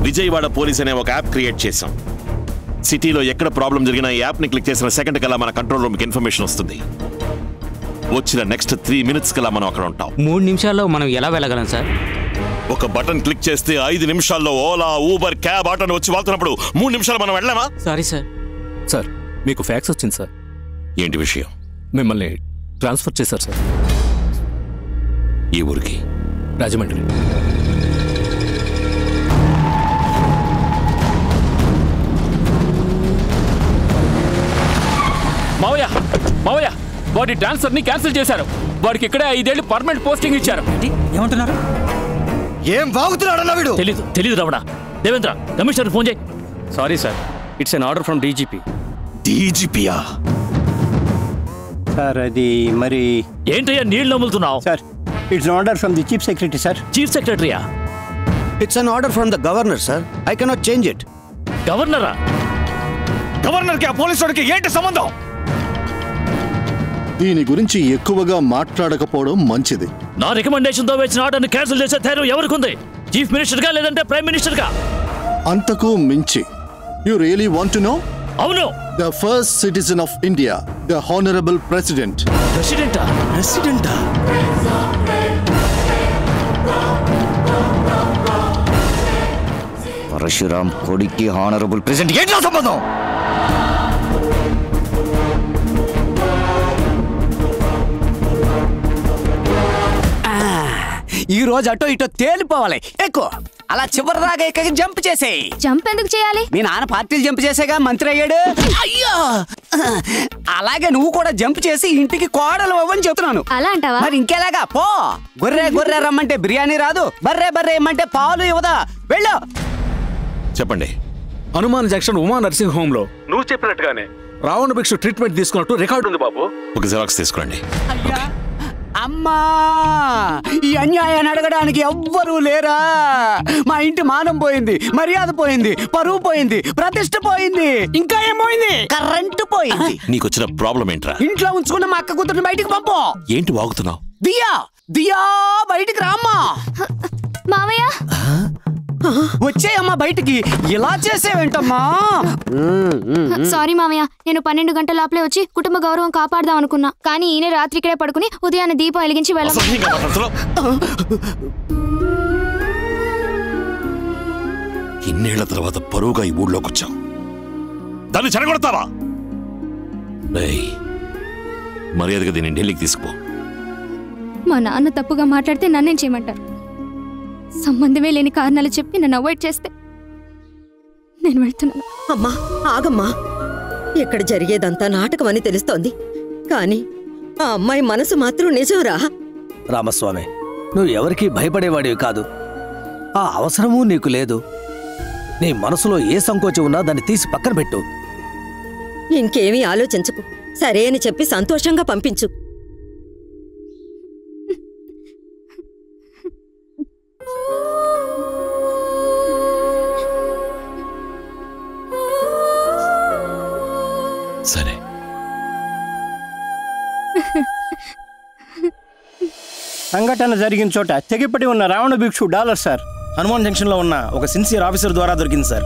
Vijayawada police అనే ఒక app create చేశాం. సిటీలో ఎక్కడ ప్రాబ్లం జరిగినా ఈ యాప్ని క్లిక్ చేసిన సెకండ్ కల్లా మన కంట్రోల్ రూమ్కి ఇన్ఫర్మేషన్ వస్తుంది. వచ్చిన నెక్స్ట్ 3 minutes కల్లా మనం అక్కడ ఉంటాం. 3 నిమిషాల్లో మనం ఎలా వెళ్ళగలం సార్? ఒక బటన్ క్లిక్ చేస్తే 5 నిమిషాల్లో ఓలా, ఊబర్, క్యాబ్, ఆటోని వచ్చి వాళ్తున్నప్పుడు 3 నిమిషాలు మనం వెళ్ళామా? Sorry sir. సార్ మీకు ఫ్యాక్స్ వచ్చింది సార్. ఏంటి విషయం? మిమ్మల్ని ట్రాన్స్ఫర్ చేశారు సార్. ఈ ఊరికి? రాజమండ్రి. మావయ్య మావయ్య వాడి ట్రాన్స్ఫర్ ని క్యాన్సిల్ చేశారు. వాడికి ఇక్కడే 5 ఏళ్ళు పర్మనెంట్ పోస్టింగ్ ఇచ్చారు. ఏమంటున్నారు? ఏం వాగుతున్నాడన్నా వీడు? తెలీదు రమణ. దేవేంద్ర కమిషనర్ ఫోన్ చేయి. Sorry sir, it's an order from DGP. డీజీపీయా? సార్ అది మరి ఏంటయ్యా నీళ్ళు నమ్ములుతున్నావు? Sir it's an order from the chief secretary sir. Chief సెక్రటరీయా? It's an order from the governor sir. I cannot change it. గవర్నరా? గవర్నర్కి ఆ పోలీసు వాడికి ఏంటి సంబంధం? దీని గురించి ఎక్కువగా మాట్లాడకపోవడం మంచిది. నా రికమెండేషన్ తో వచ్చిన ఆర్డర్ని క్యాన్సిల్ చేసే ధైర్యం ఎవరికుంది? చీఫ్ మినిస్టర్ గా లేదంటే ప్రైమ్ మినిస్టర్ గా? అంతకు మించి you really want to know? అవును. The first citizen of India, the honourable president. ప్రెసిడెంటా? పరశురామ్ కొడుక్కి హానరబుల్ ప్రెసిడెంట్ ఏంటో సంబంధం? ఈ రోజు అటో ఇటో తేలిపోవాలి. ఎక్కువ అలా చివరిదాకా ఎక్కడికి జంప్ చేసేయి. జంప్ ఎందుకు చేయాలి? మీ నాన్న పార్టీలు జంప్ చేసేగా మంత్రి అయ్యాడు. అయ్యో, అలాగే నువ్వు కూడా జంప్ చేసి ఇంటికి కోడలు అవ్వని చెప్తున్నాను. అలా అంటావా? మరి ఇంకెలాగా? పో. గొర్రె రమ్మంటే బిర్యానీ రాదు, బర్రె ఇమ్మంటే పాలు ఇవ్వదా? వెళ్ళు. చెప్పండి. Hanuman junction Uma nursing home లో నువ్వు చెప్పినట్టుగానే రావణ భిక్షు ట్రీట్మెంట్ తీసుకున్నట్టు రికార్డు ఉంది బాబు. ఒక జిరాక్స్ తీసుకురండి. అమ్మా, ఈ అన్యాయాన్ని అడగడానికి ఎవ్వరూ లేరా? మా ఇంటి మానం పోయింది, మర్యాద పోయింది, పరువు పోయింది, ప్రతిష్ట పోయింది, ఇంకా ఏం పోయింది? కరెంటు పోయింది. నీకొచ్చిన ప్రాబ్లం ఏంట్రా? ఇంట్లో ఉంచుకున్న మా అక్క కూతుర్ని బయటికి పంపు. ఏంటి వాగుతున్నావు? దియా బయటికి రామ్మా. మావయ్య వచ్చేయమ్మా బయటికి. ఇలా చేసేవేంటమ్మా? సారీ మావయ్య, నేను 12 గంటల లోపలే వచ్చి కుటుంబ గౌరవం కాపాడదాం అనుకున్నా. కానీ ఈయన రాత్రి ఇక్కడే పడుకుని ఉదయాన్నే దీపం వెలిగించి ఇన్నేళ్ల తర్వాత పరువుగా ఈ ఊళ్ళోకి వచ్చాం. దాన్ని చెడగొడతావా? మర్యాదగా దీన్ని ఢిల్లీకి తీసుకుపో. మా నాన్న తప్పుగా మాట్లాడితే నన్నేం చేయమంటారు? సంబంధమే లేని కారణాలు చెప్పి నన్ను అవాయిడ్ చేస్తే నేను వెళ్తున్నాను. అమ్మా ఆగమ్మా, ఇక్కడ జరిగేదంతా నాటకం అని తెలుస్తోంది, కానీ ఆ అమ్మాయి మనసు మాత్రం నిజంరా. రామస్వామి, నువ్వు ఎవరికీ భయపడేవాడివి కాదు. ఆ అవసరమూ నీకు లేదు. నీ మనసులో ఏ సంకోచం ఉన్నా దాన్ని తీసి పక్కన పెట్టు. ఇంకేమీ ఆలోచించకు, సరే అని చెప్పి సంతోషంగా పంపించు. సరే. సంఘటన జరిగిన చోట తెగిపడి ఉన్న Ravana Bhikshu dollar sir Hanuman junction లో ఉన్న ఒక సిన్సియర్ ఆఫీసర్ ద్వారా దొరికింది సార్.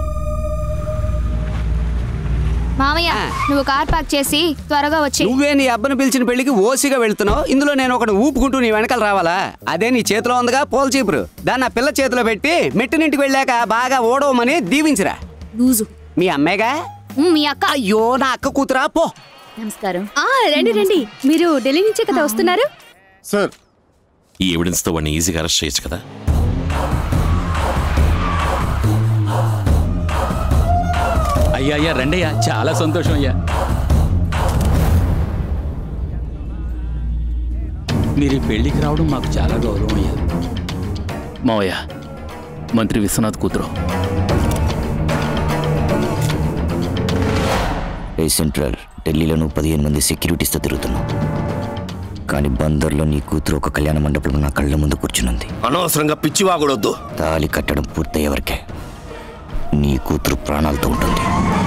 మావయ్య, నువ్వు కార్ పార్క్ చేసి త్వరగా వచ్చి. నువ్వే నీ అబ్బను పిలిచిన పెళ్లికి ఓసిగా వెళ్తున్నావు. ఇందులో నేను ఒకటి ఊపుకుంటూ నీ వెనకాల రావాలా? అదే నీ చేతిలో ఉందిగా పోల్ చీపురు, దాన్ని ఆ పిల్ల చేతిలో పెట్టి మెట్టినింటికి వెళ్ళాక బాగా ఓడవమని దీవించరా. మీ అమ్మాయిగా? మీ అక్క. అయ్యో, నా అక్క కూతురా. పో. నమస్కారం. రండి, మీరు ఢిల్లీ నుంచే కదా వస్తున్నారు? సార్, ఈ ఎవిడెన్స్ తో వాడిని ఈజీగా అరెస్ట్ చేయొచ్చు కదా? అయ్యా రండయ్యా, చాలా సంతోషం అయ్యా. మీరు పెళ్లికి రావడం మాకు చాలా గౌరవం అయ్యా. మావయ్య, మంత్రి విశ్వనాథ్ కూతురు. సెంట్రల్ ఢిల్లీలో 15 మంది సెక్యూరిటీస్తో తిరుగుతున్నావు, కానీ బందర్లో నీ కూతురు ఒక కళ్యాణ మండపంలో నా కళ్ళ ముందు కూర్చునుంది. అనవసరంగా పిచ్చివాగొడొద్దు. తాళి కట్టడం పూర్తయ్యేవరకే నీ కూతురు ప్రాణాలతో ఉంటుంది.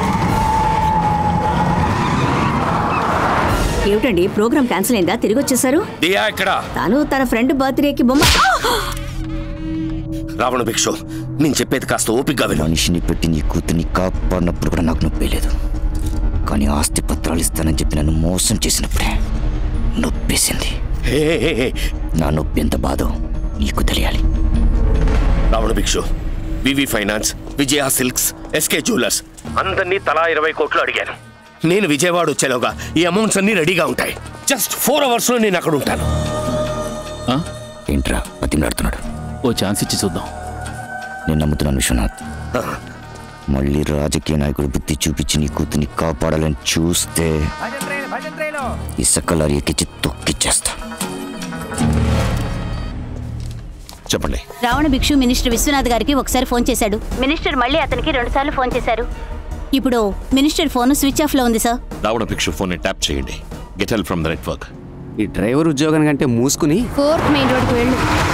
ఏమిటండి, ప్రోగ్రామ్ క్యాన్సిల్ అయిందా? తిరిగి వచ్చేసారు? ఇక్కడ తను తన ఫ్రెండ్ బర్త్డేకి బొమ్మ. రావణ భిక్షు, నేను చెప్పేది కాస్త ఓపికగా విను. మనిషిని పెట్టి నీ కూతుర్ని కాపాడినప్పుడు కూడా నాకు నొప్పి లేదు, కానీ ఆస్తి పత్రాలు ఇస్తానని చెప్పి నన్ను మోసం చేసినప్పుడే నొప్పేసింది. నా నొప్పి ఎంత బాధో నీకు తెలియాలి. Ravana Bhikshu, VV finance, Vijaya silks, SK jewellers అందరినీ తలా 20 కోట్లు అడిగాను. నేను విజయవాడ వచ్చేలోగా ఈ అమౌంట్స్ అన్ని రెడీగా ఉంటాయి. జస్ట్ 4 అవర్స్ లో నేను అక్కడ ఉంటాను. ఏంట్రా బతిమలాడుతున్నాడు? ఓ ఛాన్స్ ఇచ్చి చూద్దాం. నేను నమ్ముతున్నాను విశ్వనాథ్. మళ్ళీ రాజకీయ నాయకుడు బుద్ధి చూపించి నీ కూతుర్ని కాపాడాలని చూస్తే ఇసుక లారీ ఎక్కించి తొక్కిచ్చేస్తా. చెప్పండి. రావణ భిక్షు మినిస్టర్ విశ్వనాథ్ గారికి ఒకసారి ఫోన్ చేశాడు. మినిస్టర్ మళ్ళీ అతనికి 2 సార్లు ఫోన్ చేశారు. ఇప్పుడు మినిస్టర్ ఫోన్ స్విచ్ ఆఫ్ లో ఉంది సార్. రావణ భిక్షు ఫోన్ ని ట్యాప్ చేయండి. Get help from the network. ఈ డ్రైవర్ ఉద్యోగం కంటే మూసుకుని 4th మెయిన్ రోడ్కి వెళ్ళు.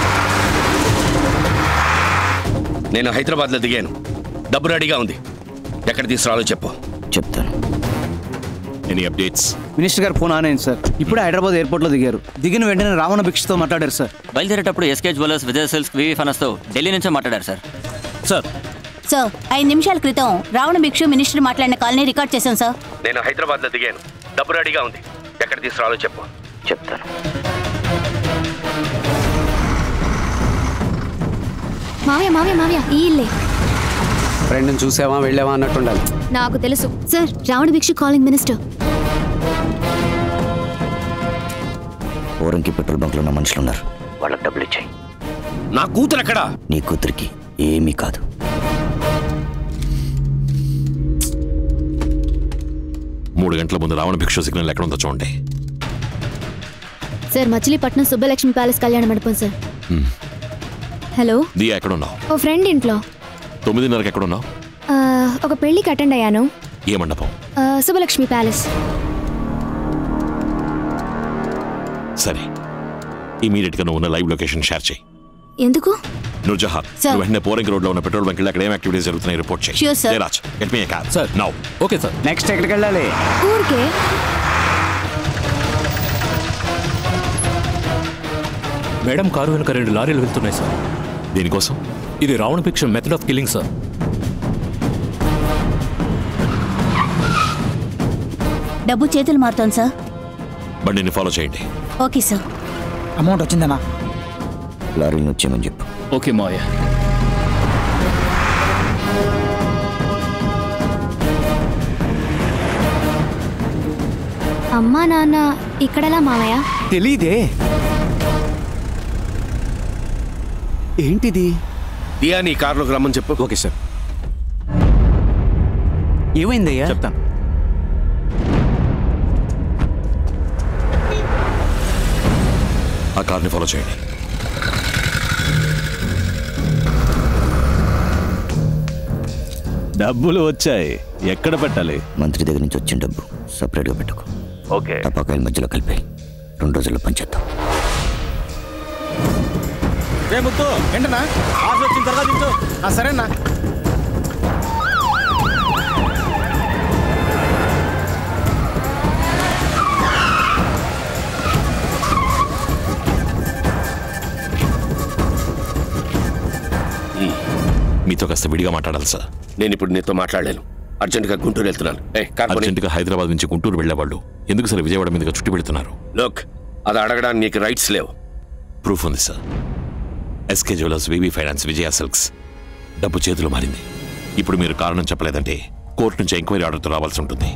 నేను హైదరాబాద్ లో దిగాను. డబ్బు రెడీగా ఉంది. ఎక్కడ తీసుకురాలో చెప్పు. చెప్తాను. Any updates? మినిస్టర్ గారు ఫోన్ ఆన్ అయింది సార్. ఇప్పుడే హైదరాబాద్ ఎయిర్పోర్ట్ లో దిగారు. దిగిన వెంటనే రావణ భిక్షతో మాట్లాడారు సార్. బయలుదేరేటప్పుడు SK jewellers, Vijaya silks, VV finance తో ఢిల్లీ నుంచే మాట్లాడారు సార్. సార్ 5 నిమిషాల క్రితం రావణ భిక్షు మినిస్టర్ మాట్లాడిన కాల్ని రికార్డ్ చేశాం సార్. నేను హైదరాబాద్ లో దిగాను. డబ్బు రెడీగా ఉంది. ఎక్కడ తీసుకురాలో చెప్పు. చెప్తాను. మావయ్య మావయ్య మావయ్య ఈ ఇల్లే. ఫ్రెండ్ని చూసావా వెళ్ళావా అన్నట్టు ఉండాలి. నాకు తెలుసు sir. Ravana Bhikshu calling minister. Oranki petrol bunk లో ఉన్న మనుషులు ఉన్నారు, వాళ్ళకి డబ్బులు ఇచ్చాయి. నా కూతురు ఎక్కడా? నీ కూతురికి ఏమీ కాదు. మూడు గంటల ముందు రావణ భిక్షు సిగ్నల్ ఎక్కడ ఉందో చూడండి. సార్ మచిలీపట్నం సుబ్బలక్ష్మి ప్యాలెస్ కళ్యాణ మండపం సార్. హలో దియా, ఎక్కడ ఉన్నావు? ఓ ఫ్రెండ్ ఇంట్లో. 9:30కి ఎక్కడ ఉన్నావు? ఒక పెళ్లికి అటెండ్ అయ్యాను. ఏ మండపం? సుబ్బలక్ష్మి ప్యాలెస్. సరే, ఇమీడియట్ గా నువ్వు ఉన్న లైవ్ లొకేషన్ షేర్ చేయి. ఎందుకు? నూర్జహాన్, నువ్వు వెంటనే పోరింగ్ రోడ్ లో ఉన్న పెట్రోల్ బంక్ అక్కడ ఏం యాక్టివిటీస్ జరుగుతున్నాయి రిపోర్ట్ చేయి. Sure, sir. Jayaraj, get me a car. Sir now. Okay sir. Next ఎక్కడికి వెళ్ళాలి? ఊరికే. మేడం కారు వెనుక 2 లారీలు వెళ్తున్నాయి సార్. దీనికోసం? ఇది Ravana Bhikshu method of killing sir. డబ్బు చేతులు మారుతోంది సార్. బండిని ఫాలో చేయండి. Okay sir. అమౌంట్ వచ్చిందన్నా? లారీని వచ్చేయమని చెప్పు. ఓకే మావయ్య. అమ్మా నాన్న ఇక్కడలా మావయ్య? తెలీదే. ఏంటిది? దియా, నీ కార్లోకి రమ్మని చెప్పు. Okay sir. ఏమైందయ్యా? చెప్తాను. ఆ కార్ని ఫాలో చేయండి. డబ్బులు వచ్చాయి, ఎక్కడ పెట్టాలి? మంత్రి దగ్గర నుంచి వచ్చిన డబ్బు సపరేట్గా పెట్టుకో. ఓకే. టపాకాయల మధ్యలో కలిపి 2 రోజుల్లో పంచేద్దాం. ముద్దు ఏంటన్నా? ఆఫ్ వచ్చిన తర్వాత దించు. సరేనా? మీతో కాస్త విడిగా మాట్లాడాలి సార్. నేను ఇప్పుడు నీతో మాట్లాడలేను. అర్జెంటుగా గుంటూరు వెళ్తున్నాను. అర్జెంటుగా హైదరాబాద్ నుంచి గుంటూరు వెళ్లేవాళ్ళు ఎందుకు సార్ విజయవాడ మీదుగా చుట్టి పెడుతున్నారు? లోక్, అది అడగడానికి నీకు రైట్స్ లేవు. ప్రూఫ్ ఉంది sir. SK jewellers, VV finance, Vijaya silks డబ్బు చేతులు మారింది. ఇప్పుడు మీరు కారణం చెప్పలేదంటే కోర్టు నుంచి ఎంక్వైరీ ఆర్డర్తో రావాల్సి ఉంటుంది.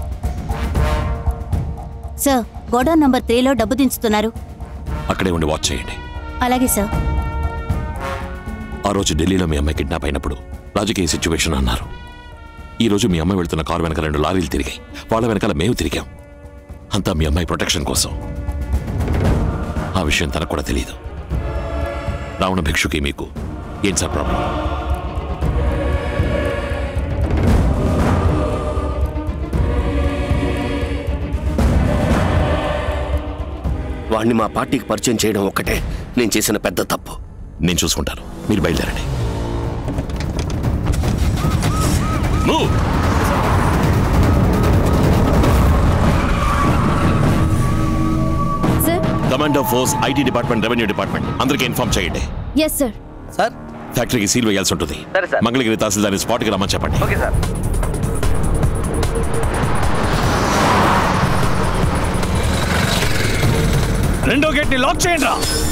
సార్, గోడౌన్ నంబర్ 3లో డబ్బు దించుతున్నారు. అక్కడే ఉండి వాచ్ చేయండి. అలాగే సార్. ఆ రోజు ఢిల్లీలో మీ అమ్మాయి కిడ్నాప్ అయినప్పుడు రాజకీయ సిచ్యువేషన్ అన్నారు. ఈ రోజు మీ అమ్మాయి వెళ్తున్న కారు వెనక 2 లారీలు తిరిగాయి. వాళ్ళ వెనకాల మేము తిరిగాం. అంతా మీ అమ్మాయి ప్రొటెక్షన్ కోసం. ఆ విషయం తనకు కూడా తెలియదు. రావణ భిక్షుకి మీకు ఏం సార్ ప్రాబ్లం? వాడిని మా పార్టీకి పరిచయం చేయడం ఒక్కటే నేను చేసిన పెద్ద తప్పు. నేను చూసుకుంటాను, మీరు బయలుదేరండి. Sir. Commander force, IT department, revenue department అందరికీ ఇన్ఫార్మ్ చేయండి. Yes sir. సార్, ఫ్యాక్టరీకి సీల్ వేయాల్సి ఉంటుంది. మంగళగిరి తహసీల్దార్ని స్పాట్కి రమ్మని చెప్పండి. Okay sir. రెండో గేట్ ని లాక్ చేయండి రా.